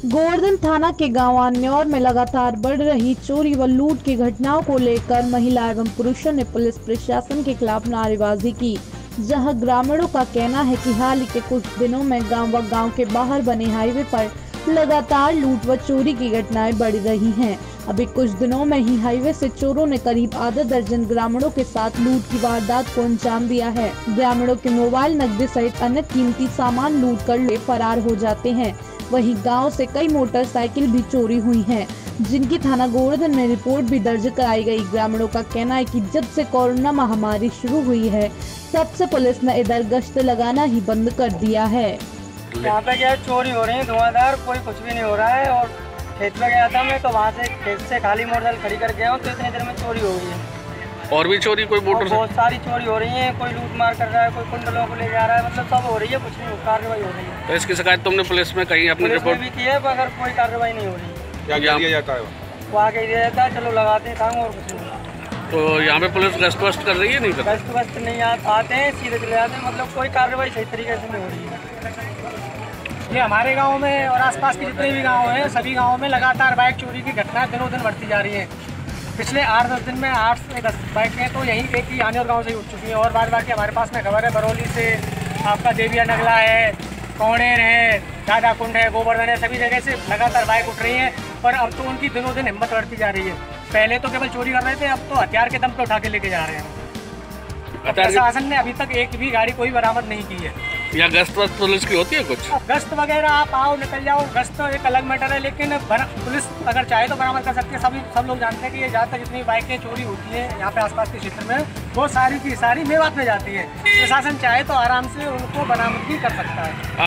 गोवर्धन थाना के गांव आन्योर में लगातार बढ़ रही चोरी व लूट की घटनाओं को लेकर महिला एवं पुरुषों ने पुलिस प्रशासन के खिलाफ नारेबाजी की। जहां ग्रामीणों का कहना है कि हाल ही के कुछ दिनों में गांव व गांव के बाहर बने हाईवे पर लगातार लूट व चोरी की घटनाएं बढ़ रही हैं। अभी कुछ दिनों में ही हाईवे से चोरों ने करीब आधा दर्जन ग्रामीणों के साथ लूट की वारदात को अंजाम दिया है। ग्रामीणों के मोबाइल, नकदी सहित अन्य कीमती सामान लूट कर ले फरार हो जाते हैं। वहीं गांव से कई मोटरसाइकिल भी चोरी हुई हैं, जिनकी थाना गोवर्धन में रिपोर्ट भी दर्ज कराई गई। ग्रामीणों का कहना है कि जब से कोरोना महामारी शुरू हुई है, तब से पुलिस ने इधर गश्त लगाना ही बंद कर दिया है। यहाँ पे क्या चोरी हो रही है, धुआंधार, कोई कुछ भी नहीं हो रहा है। और खेत में गया था मैं, तो वहाँ से खेत से खाली मोटरसाइकिल खड़ी कर गया हूँ, तो इतनी देर में चोरी हो गई है। और भी चोरी, कोई मोटर बहुत सारी चोरी हो रही है। कोई लूट मार कर रहा है, कोई कुंडलों को ले जा रहा है, मतलब सब हो रही है, कुछ नहीं कार्रवाई हो रही है। तो इसकी शिकायत तुमने पुलिस में कहीं अपनी रिपोर्ट भी की है, मगर कोई कार्रवाई नहीं हो रही है। क्या दिया जाता है? वो आगे दिया जाता है, चलो लगाते हैं काम और कुछ नहीं। तो यहाँ पे पुलिस गश्त वस्त कर रही है? नहीं कर गश्त नहीं आते हैं, सीधे चले जाते हैं, मतलब कोई कार्रवाई सही तरीके से नहीं हो रही है। ये हमारे गांव में और आसपास के जितने भी गांव हैं, सभी गांवों में लगातार बाइक चोरी की घटनाएं दिनों दिन बढ़ती जा रही हैं। पिछले 8-10 दिन में 8 से 10 बाइकें तो यहीं एक ही आन्योर गांव से ही उठ चुकी हैं। और बाद बाकी हमारे पास में खबर है, बरौली से आपका देविया नगला है, कौनेर है, दादा कुंड है, गोवर्धन है, सभी जगह से लगातार बाइक उठ रही हैं। और अब तो उनकी दिनों दिन हिम्मत बढ़ती जा रही है। पहले तो केवल चोरी कर रहे थे, अब तो हथियार के दम पे उठा के लेके जा रहे हैं। प्रशासन ने अभी तक एक भी गाड़ी कोई बरामद नहीं की है। या गश्त वस्त पुलिस की होती है कुछ? गश्त वगैरह आप आओ निकल जाओ, गश्त तो एक अलग मैटर है, लेकिन पुलिस अगर चाहे तो बरामद कर सकती है। सब लोग जानते हैं कि ये ज़्यादातर जितनी बाइकें चोरी होती हैं यहाँ पे आसपास के क्षेत्र में, वो सारी की सारी मेवात में जाती है। प्रशासन चाहे तो आराम से उनको बरामद भी कर सकता है।